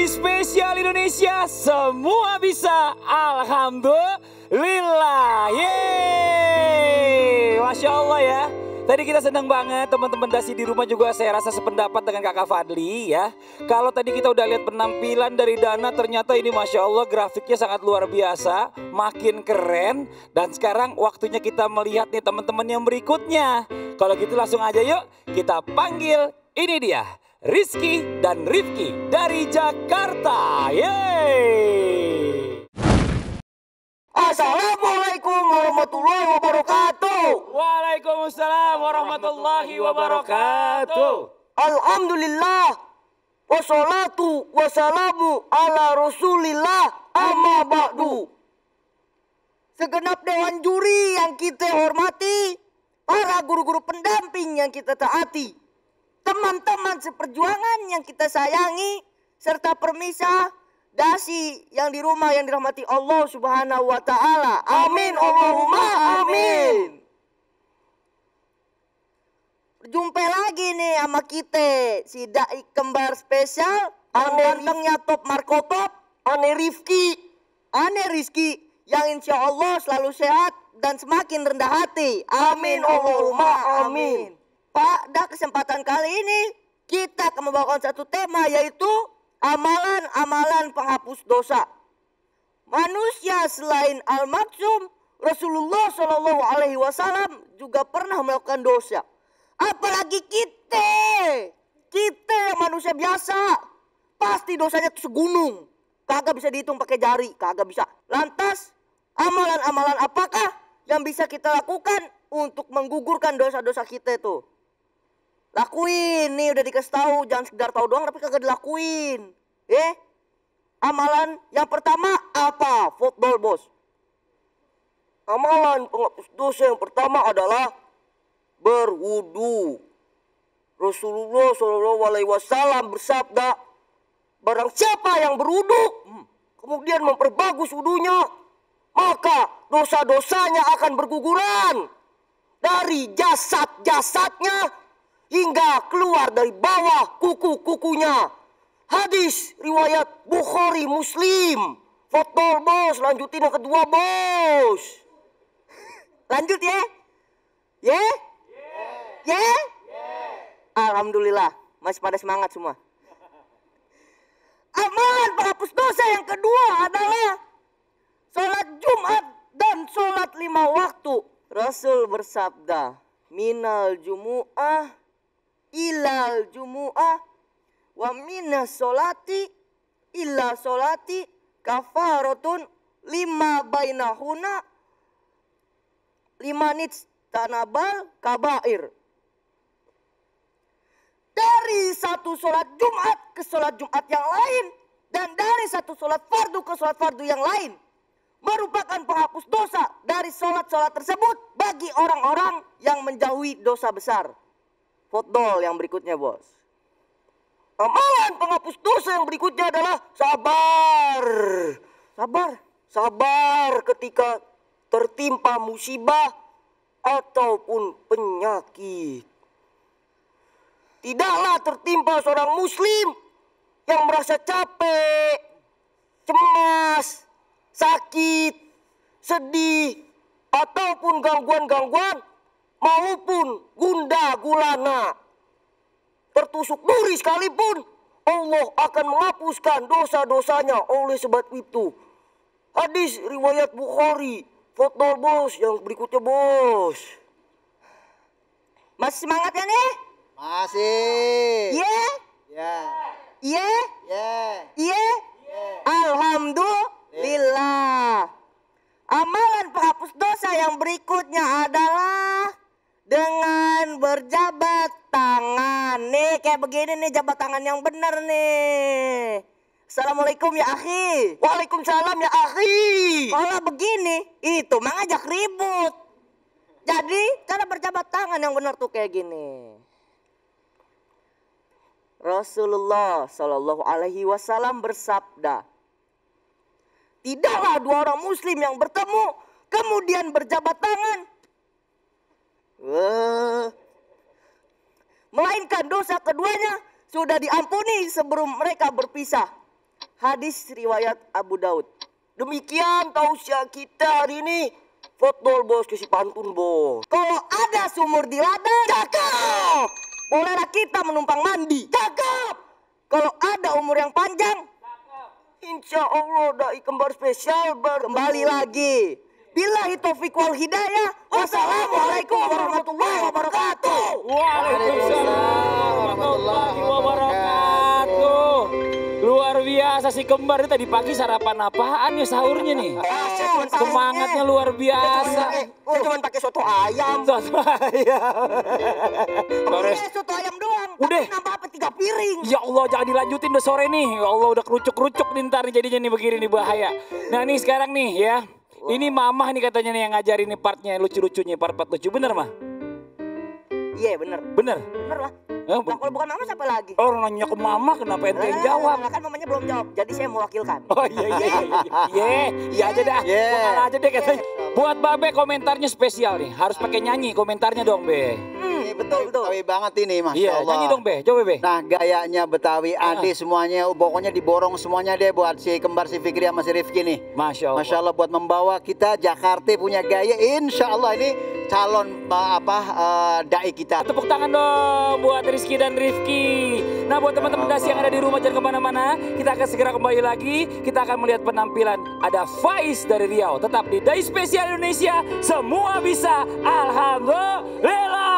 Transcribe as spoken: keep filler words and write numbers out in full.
Hari spesial Indonesia, semua bisa. Alhamdulillah. Yeay. Masya Allah ya. Tadi kita senang banget, teman-teman Dasi di rumah juga saya rasa sependapat dengan Kakak Fadli ya. Kalau tadi kita udah lihat penampilan dari Dana, ternyata ini Masya Allah grafiknya sangat luar biasa, makin keren. Dan sekarang waktunya kita melihat nih teman-teman yang berikutnya. Kalau gitu langsung aja yuk kita panggil, ini dia Rizky dan Rifki dari Jakarta. Yeay. Assalamualaikum warahmatullahi wabarakatuh. Waalaikumsalam warahmatullahi wabarakatuh. Alhamdulillah. Wassalatu wassalamu ala rasulillah amma ba'du. Segenap dewan juri yang kita hormati, para guru-guru pendamping yang kita taati, teman-teman seperjuangan yang kita sayangi, serta permisa Dasi yang di rumah yang dirahmati Allah Subhanahu wa taala. Amin Allahumma amin. Berjumpa lagi nih sama kita, si dai kembar spesial, ane gantengnya top markotop, ane Rifki, ane Rizky yang insya Allah selalu sehat dan semakin rendah hati. Amin Allahumma amin. Pada kesempatan kali ini kita akan membawakan satu tema, yaitu amalan-amalan penghapus dosa. Manusia selain Al-Maksum, Rasulullah Shallallahu Alaihi Wasallam juga pernah melakukan dosa. Apalagi kita, kita yang manusia biasa, pasti dosanya itu segunung. Kagak bisa dihitung pakai jari, kagak bisa. Lantas, amalan-amalan apakah yang bisa kita lakukan untuk menggugurkan dosa-dosa kita itu? Lakuin, nih udah dikasih tahu, jangan sekedar tahu doang tapi kagak dilakuin. Eh, amalan yang pertama apa? Football bos. Amalan penghapus dosa yang pertama adalah berwudu. Rasulullah Shallallahu Alaihi Wasallam bersabda, barang siapa yang berwudu, kemudian memperbagus wudunya, maka dosa-dosanya akan berguguran dari jasad-jasadnya hingga keluar dari bawah kuku-kukunya. Hadis riwayat Bukhari Muslim. Foto bos, lanjutin yang kedua bos. Lanjut ya. Ya? Yeah? Ya? Yeah? Alhamdulillah, masih pada semangat semua. Amalan penghapus dosa yang kedua adalah sholat Jumat dan sholat lima waktu. Rasul bersabda, minal jumu'ah ilal jumu'ah wa minas sholati illa sholati kafaratun lima bainahuna lima nits tanabal kabair. Dari satu sholat Jumat ke sholat Jumat yang lain, dan dari satu sholat fardu ke sholat fardu yang lain, merupakan penghapus dosa dari sholat-sholat tersebut bagi orang-orang yang menjauhi dosa besar. Fotdol yang berikutnya bos. Amalan penghapus dosa yang berikutnya adalah sabar. Sabar. Sabar ketika tertimpa musibah ataupun penyakit. Tidaklah tertimpa seorang muslim yang merasa capek, cemas, sakit, sedih, ataupun gangguan-gangguan maupun gundah gulana, tertusuk duri sekalipun, Allah akan menghapuskan dosa-dosanya oleh sebab itu. Hadis riwayat Bukhari. Foto bos yang berikutnya bos. Masih semangat ya nih? Masih. Iya? Ya. Iya? Ya. Iya? Alhamdulillah. Amalan penghapus dosa yang berikutnya adalah dengan berjabat tangan. Nih kayak begini nih, jabat tangan yang benar nih. Assalamualaikum ya akhi. Waalaikumsalam ya akhi. Kalau begini itu mengajak ribut. Jadi cara berjabat tangan yang benar tuh kayak gini. Rasulullah Shallallahu Alaihi Wasallam bersabda, tidaklah dua orang muslim yang bertemu kemudian berjabat tangan, Wah. melainkan dosa keduanya sudah diampuni sebelum mereka berpisah. Hadis riwayat Abu Daud. Demikian tausiah kita hari ini. Fotol bos, kasih pantun bos. Kalau ada sumur di ladang, cakep. Bolehlah kita menumpang mandi, cakep. Kalau ada umur yang panjang, insya Allah dai kembar spesial bertemu. Kembali lagi. Billahi taufiq wal hidayah. Wassalamualaikum warahmatullahi wabarakatuh. Waalaikumsalam warahmatullahi wabarakatuh. Luar biasa si kembar ini tadi pagi sarapan apaan ya sahurnya nih? Semangatnya luar biasa. Oh, cuma pakai soto ayam. Soto ayam. Sore. Soto ayam doang. Udah. Nambah apa tiga piring. Ya Allah jangan dilanjutin udah sore nih. Ya Allah udah kerucuk-kerucuk nih ntar nih jadinya nih begini nih bahaya. Nah nih sekarang nih ya. Ini mamah nih katanya nih yang ngajarin nih partnya lucu-lucunya, part-part lucu. Bener mah? Iya bener. Bener? Bener lah. Eh, Nah, kalau bukan mama siapa lagi? oh nanya ke mama kenapa ente yang jawab? Nah, kan mamanya belum jawab. Jadi saya mewakilkan. Oh iya iya iya iya. Iya, iya aja dah. Iya. Gua ngalah aja deh katanya. Buat Babe komentarnya spesial nih. Harus pakai nyanyi komentarnya dong, Be. Hmm, Ini betul betul. Betawi banget ini, Masya Iya, Allah. nyanyi dong, Be. Coba, Be. Nah, gayanya Betawi, Andi semuanya, pokoknya diborong semuanya deh buat si kembar si Fikri sama si Rifki nih. Masya Allah. Masya Allah buat membawa kita Jakarta punya gaya. Insya Allah ini calon uh, apa uh, dai kita. Tepuk tangan dong buat Rizky dan Rifki. Nah buat teman-teman dasi yang ada di rumah jangan kemana-mana. Kita akan segera kembali lagi. Kita akan melihat penampilan ada Faiz dari Riau. Tetap di Dai Spesial Indonesia. Semua bisa. Alhamdulillah.